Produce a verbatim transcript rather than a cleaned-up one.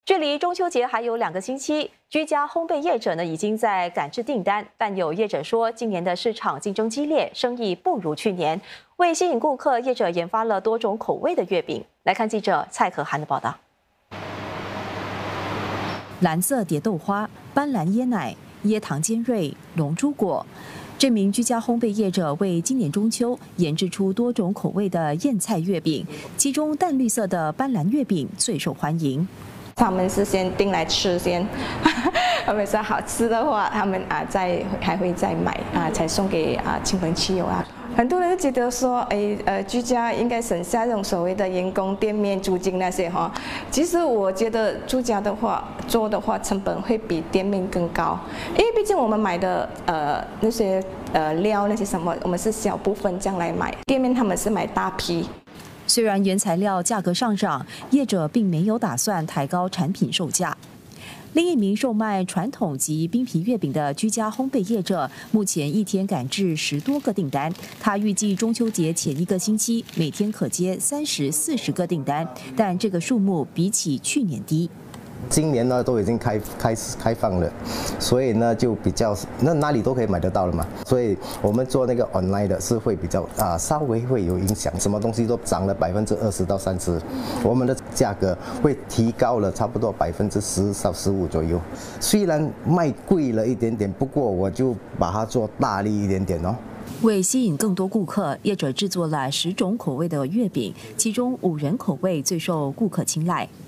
距离中秋节还有两个星期，居家烘焙业者呢已经在赶制订单，但有业者说，今年的市场竞争激烈，生意不如去年。为吸引顾客，业者研发了多种口味的月饼。来看记者蔡可涵的报道。蓝色蝶豆花、斑斓椰奶、椰糖尖锐、龙珠果。这名居家烘焙业者为今年中秋研制出多种口味的燕菜月饼，其中淡绿色的斑斓月饼最受欢迎。 他们是先订来吃先，他们说好吃的话，他们啊再还会再买啊，才送给啊亲朋戚友啊。很多人觉得说，哎呃，居家应该省下这种所谓的员工、店面租金那些哈。其实我觉得住家的话做的话，成本会比店面更高，因为毕竟我们买的呃那些呃料那些什么，我们是小部分这样来买，店面他们是买大批。 虽然原材料价格上涨，业者并没有打算抬高产品售价。另一名售卖传统及冰皮月饼的居家烘焙业者，目前一天赶制十多个订单。他预计中秋节前一个星期，每天可接三十、四十个订单，但这个数目比起去年低。 今年呢都已经开开始开放了，所以呢就比较那哪里都可以买得到了嘛，所以我们做那个 online 的是会比较啊稍微会有影响，什么东西都涨了百分之二十到三十，我们的价格会提高了差不多百分之十到十五左右。虽然卖贵了一点点，不过我就把它做大力一点点哦。 为吸引更多顾客，业者制作了十种口味的月饼，其中五仁口味最受顾客青睐。